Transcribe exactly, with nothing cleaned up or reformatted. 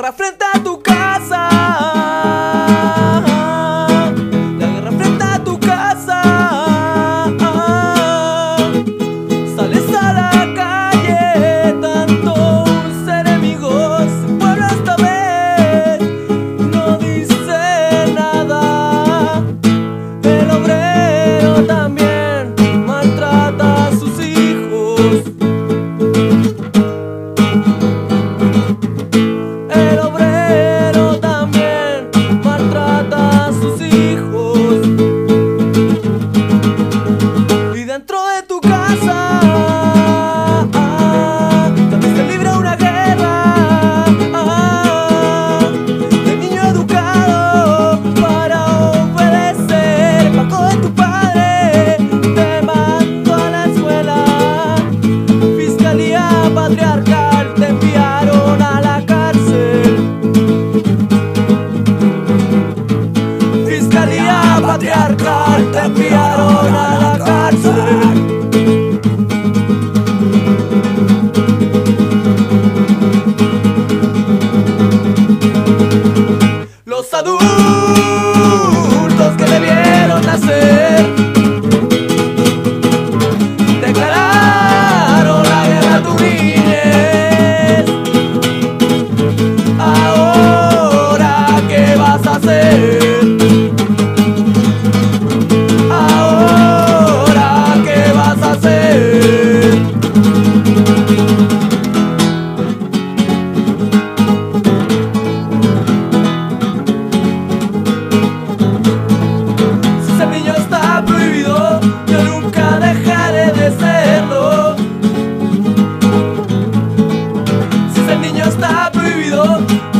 guerra frente a tu casa. La guerra frente a tu casa. Sales a la calle, tantos enemigos. El pueblo esta vez no dice nada. El obrero también maltrata a sus hijos. El obrero también maltrata a sus hijos. Y dentro de tu casa también se libra una guerra de niño educado para obedecer. Paco de tu padre te mandó a la escuela. Fiscalía patriarcal te enviaron a la cárcel. Fiscalía patriarcal te enviaron a la cárcel. Los adultos que debieron nacer declararon la guerra a tu niñez. Ahora, ¿qué vas a hacer? Ahora, ¿qué vas a hacer? Si ese niño está prohibido, yo nunca dejaré de serlo. Si ese niño está prohibido,